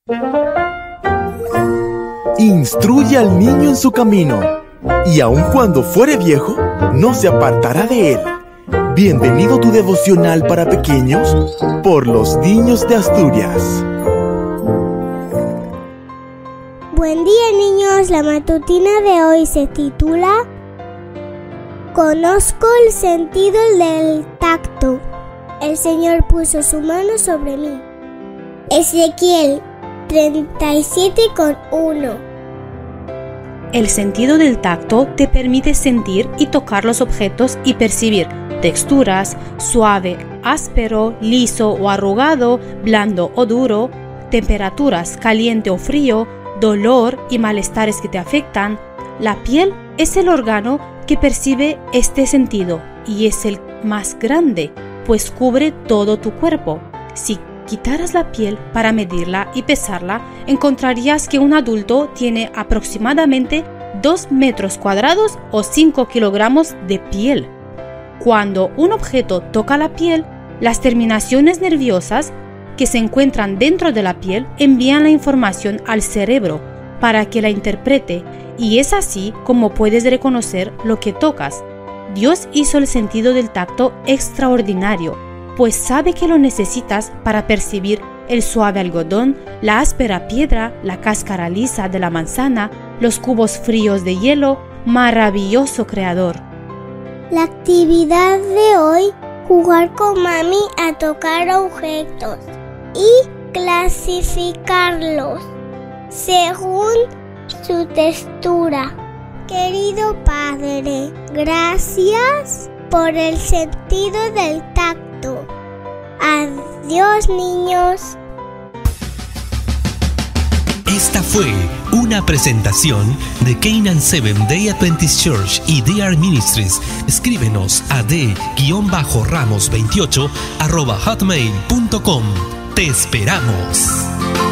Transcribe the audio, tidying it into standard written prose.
Instruye al niño en su camino, y aun cuando fuere viejo, no se apartará de él. Bienvenido a tu devocional para pequeños por los niños de Asturias. Buen día, niños. La matutina de hoy se titula Conozco el sentido del tacto. El Señor puso su mano sobre mí. Ezequiel 37:1. El sentido del tacto te permite sentir y tocar los objetos y percibir texturas, suave, áspero, liso o arrugado, blando o duro, temperaturas, caliente o frío, dolor y malestares que te afectan. La piel es el órgano que percibe este sentido y es el más grande, pues cubre todo tu cuerpo. Si quitaras la piel para medirla y pesarla, encontrarías que un adulto tiene aproximadamente 2 metros cuadrados o 5 kilogramos de piel. Cuando un objeto toca la piel, las terminaciones nerviosas que se encuentran dentro de la piel envían la información al cerebro para que la interprete, y es así como puedes reconocer lo que tocas. Dios hizo el sentido del tacto extraordinario, pues sabe que lo necesitas para percibir el suave algodón, la áspera piedra, la cáscara lisa de la manzana, los cubos fríos de hielo. Maravilloso creador. La actividad de hoy: jugar con mami a tocar objetos y clasificarlos según su textura. Querido Padre, gracias por el sentido del tacto. Adiós, niños. Esta fue una presentación de Canaan Seventh Day Adventist Church y DR Ministries. Escríbenos a d-ramos28@hotmail.com. Te esperamos.